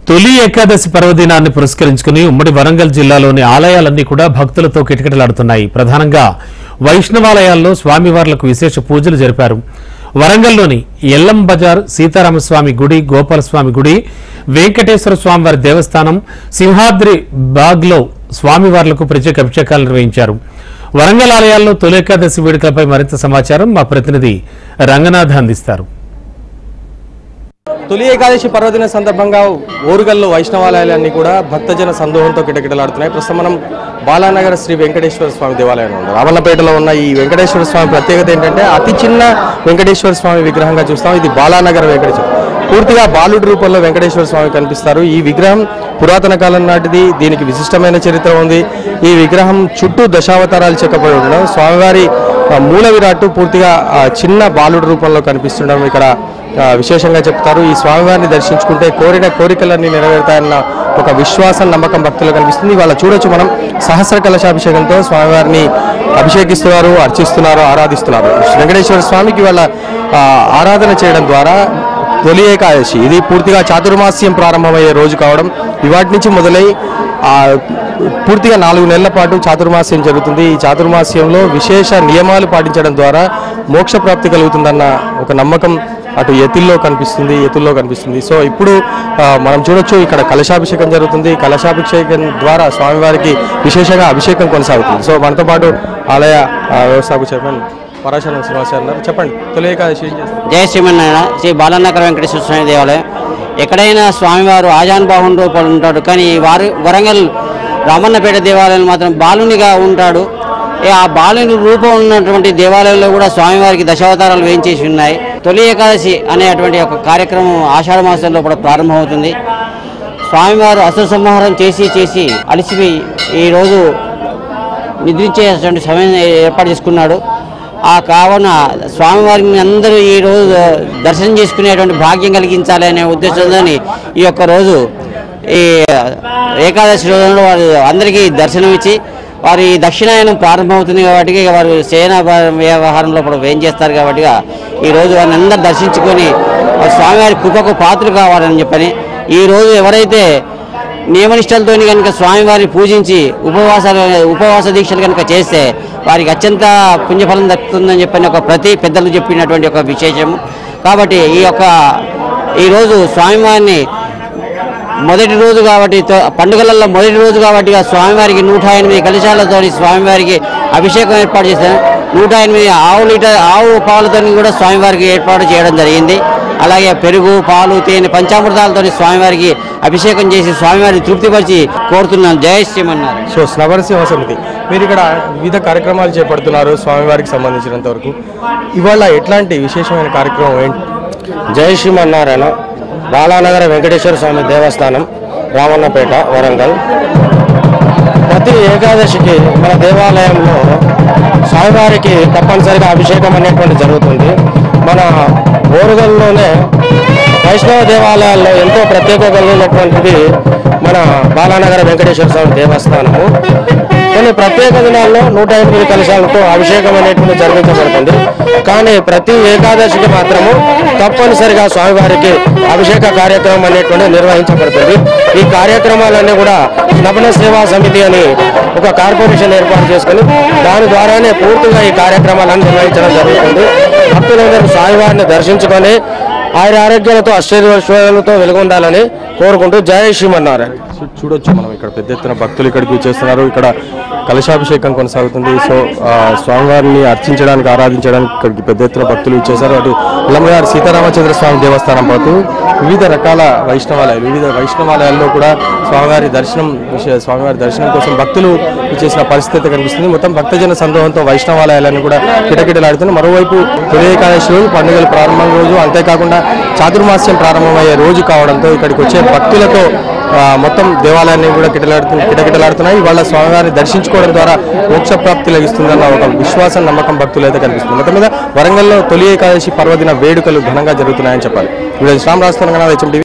తొలి ఏకాదశి పర్వదినాన్ని పురస్కరించుకుని ఉమ్మడి వరంగల్ జిల్లాలోని ఆలయాలన్నీ కూడా భక్తులతో కిటకిటలాడుతున్నాయి. ప్రధానంగా వైష్ణవాలయాల్లో స్వామివార్లకు విశేష పూజలు జరిపారు. వరంగల్లోని ఎల్లం బజార్, సీతారామస్వామి గుడి, గోపాలస్వామి గుడి, వెంకటేశ్వర స్వామివారి దేవస్థానం, సింహాద్రి బాగ్లో స్వామివార్లకు ప్రత్యేక అభిషేకాలు నిర్వహించారు. వరంగల్ ఆలయాల్లో తొలి ఏకాదశి వేడుకలపై మరింత సమాచారం మా ప్రతినిధి రంగనాథ్ అందిస్తారు. తొలి ఏకాదశి పర్వదిన సందర్భంగా ఓరుగల్లో వైష్ణవాలయాలన్నీ కూడా భక్తజన సందోహంతో కిటకిటలాడుతున్నాయి. ప్రస్తుతం మనం బాలానగర్ శ్రీ వెంకటేశ్వర స్వామి దేవాలయంలో ఉన్నాం. రామన్నపేటలో ఉన్న ఈ వెంకటేశ్వర స్వామి ప్రత్యేకత ఏంటంటే అతి చిన్న వెంకటేశ్వర స్వామి విగ్రహంగా చూస్తాం. ఇది బాలానగర్ వెంకటేశ్వర, పూర్తిగా బాలుడి రూపంలో వెంకటేశ్వర స్వామి కనిపిస్తారు. ఈ విగ్రహం పురాతన కాలం నాటిది, దీనికి విశిష్టమైన చరిత్ర ఉంది. ఈ విగ్రహం చుట్టూ దశావతారాలు చెక్కబడి ఉండడం, స్వామివారి మూల విరాట్టు పూర్తిగా చిన్న బాలుడి రూపంలో కనిపిస్తుండడం ఇక్కడ విశేషంగా చెప్తారు. ఈ స్వామివారిని దర్శించుకుంటే కోరిన కోరికలన్నీ నెరవేరుతాయన్న ఒక విశ్వాసం, నమ్మకం భక్తులు కనిపిస్తుంది. ఇవాళ చూడొచ్చు మనం సహస్ర కలశాభిషేకంతో స్వామివారిని అభిషేకిస్తున్నారు, అర్చిస్తున్నారు, ఆరాధిస్తున్నారు. వెంకటేశ్వర స్వామికి వాళ్ళ ఆరాధన చేయడం ద్వారా తొలి ఏకాదశి ఇది పూర్తిగా చాతుర్మాస్యం ప్రారంభమయ్యే రోజు కావడం, ఇవాటి నుంచి మొదలై పూర్తిగా 4 నెలల పాటు చాతుర్మాస్యం జరుగుతుంది. ఈ చాతుర్మాస్యంలో విశేష నియమాలు పాటించడం ద్వారా మోక్ష ప్రాప్తి కలుగుతుందన్న ఒక నమ్మకం అటు ఎత్తుల్లో కనిపిస్తుంది. సో ఇప్పుడు మనం చూడొచ్చు, ఇక్కడ కలశాభిషేకం జరుగుతుంది. కలశాభిషేకం ద్వారా స్వామివారికి విశేషంగా అభిషేకం కొనసాగుతుంది. సో మనతో పాటు ఆలయ వ్యవస్థాపక చైర్మన్ పరాశరం శ్రీనివాసరావు ఉన్నారు. చెప్పండి, తొలి ఏకాదశి ఏం చేస్తారు? జయ శ్రీమన్నారాయణ. శ్రీ బాలానగర్ వెంకటేశ్వర స్వామి దేవాలయం. ఎక్కడైనా స్వామివారు ఆజానుబాహుని రూపంలో ఉంటాడు, కానీ వరంగల్ రామన్నపేట దేవాలయం మాత్రం బాలునిగా ఉంటాడు. ఆ బాలుని రూపం ఉన్నటువంటి దేవాలయంలో కూడా స్వామివారికి దశావతారాలు వేయించేసి ఉన్నాయి. తొలి ఏకాదశి అనేటువంటి ఒక కార్యక్రమం ఆషాఢ మాసంలో కూడా ప్రారంభమవుతుంది. స్వామివారు అసుర సంహారం చేసి అలసిపోయి ఈరోజు నిద్రించేటువంటి సమయం ఏర్పాటు చేసుకున్నాడు. ఆ కావున స్వామివారిని అందరూ ఈరోజు దర్శనం చేసుకునేటువంటి భాగ్యం కలిగించాలి అనే ఉద్దేశంతో ఈ యొక్క రోజు, ఈ ఏకాదశి రోజున వారు అందరికీ దర్శనం ఇచ్చి వారి దక్షిణాయనం ప్రారంభమవుతుంది కాబట్టి వారు సేన వ్యవహారంలో కూడా వేం చేస్తారు కాబట్టి ఈరోజు వారిని అందరూ దర్శించుకొని స్వామివారి కృపకు పాత్రలు కావాలని చెప్పని ఈరోజు ఎవరైతే నియమనిష్టలతో కనుక స్వామివారిని పూజించి ఉపవాస దీక్షలు కనుక చేస్తే వారికి అత్యంత పుణ్యఫలం దక్కుతుందని చెప్పని ఒక ప్రతి పెద్దలు చెప్పినటువంటి ఒక విశేషము. కాబట్టి ఈరోజు స్వామివారిని మొదటి రోజు కాబట్టి, పండుగలలో మొదటి రోజు కాబట్టి స్వామివారికి 108 కలశాలతో స్వామివారికి అభిషేకం ఏర్పాటు చేశారు. 108 ఆవు పాలతో కూడా స్వామివారికి ఏర్పాటు చేయడం జరిగింది. అలాగే పెరుగు, పాలు, తేనె, పంచామృతాలతో స్వామివారికి అభిషేకం చేసి స్వామివారిని తృప్తిపరిచి కోరుతున్నాను. జయ శ్రీమన్నారాయణ. సో నవరసింహ సమితి మీరు ఇక్కడ వివిధ కార్యక్రమాలు చేపడుతున్నారు స్వామివారికి సంబంధించినంత వరకు. ఇవాళ ఎట్లాంటి విశేషమైన కార్యక్రమం ఏంటి? జయ శ్రీమన్నారాయణ. బాలానగర వెంకటేశ్వర స్వామి దేవస్థానం, రామన్నపేట, వరంగల్. ప్రతి ఏకాదశికి మన దేవాలయంలో స్వామివారికి తప్పనిసరిగా అభిషేకం అనేటువంటి జరుగుతుంది. మన ఓరుగల్లోనే వైష్ణవ దేవాలయాల్లో ఎంతో ప్రత్యేకత కలిగినటువంటిది మన బాలానగర వెంకటేశ్వర స్వామి దేవస్థానము. కొన్ని ప్రత్యేక దినాల్లో 108 కలశాలతో అభిషేకం అనేటువంటి జరిపించబడుతుంది. కానీ ప్రతి ఏకాదశికి మాత్రము తప్పనిసరిగా స్వామివారికి అభిషేక కార్యక్రమం అనేటువంటి నిర్వహించబడుతుంది. ఈ కార్యక్రమాలన్నీ కూడా నవన సేవా సమితి అని ఒక కార్పొరేషన్ ఏర్పాటు చేసుకుని దాని ద్వారానే పూర్తిగా ఈ కార్యక్రమాలను నిర్వహించడం జరుగుతుంది. భక్తులందరూ స్వామివారిని దర్శించుకొని ఆరోగ్యాలతో అష్టైశ్వర్యాలతో వెలుగొందాలని కోరుకుంటూ జయ శ్రీమన్నారాయణ. చూడొచ్చు మనం ఇక్కడ పెద్ద ఎత్తున భక్తులు ఇక్కడికి వచ్చేస్తున్నారు. ఇక్కడ కలశాభిషేకం కొనసాగుతుంది. సో స్వామివారిని అర్చించడానికి, ఆరాధించడానికి ఇక్కడికి పెద్ద ఎత్తున భక్తులు ఇచ్చేశారు. అటు ఎల్లమ్మగారు సీతారామచంద్ర స్వామి దేవస్థానం పాటు వివిధ రకాల వైష్ణవాలయాల్లో కూడా స్వామివారి దర్శనం కోసం భక్తులు ఇచ్చేసిన పరిస్థితి కనిపిస్తుంది. మొత్తం భక్తజన సందోహంతో వైష్ణవాలయాలన్నీ కూడా కిటకిటలాడుతున్నాయి. మరోవైపు తొలి ఏకాదశి రోజు పండుగల ప్రారంభం రోజు, అంతేకాకుండా చాతుర్మాస్యం ప్రారంభమయ్యే రోజు కావడంతో ఇక్కడికి వచ్చే భక్తులతో మొత్తం దేవాలయాన్ని కూడా కిటకిటలాడుతున్నాయి. వాళ్ళ స్వామివారిని దర్శించుకోవడం ద్వారా మోక్ష ప్రాప్తి లభిస్తుందన్న ఒక విశ్వాసం, నమ్మకం భక్తులు అయితే కనిపిస్తుంది. మొత్తం మీద వరంగల్లో తొలి ఏకాదశి పర్వదిన వేడుకలు ఘనంగా జరుగుతున్నాయని చెప్పాలి. శ్రామ్ రాజస్థాన్ HMTV.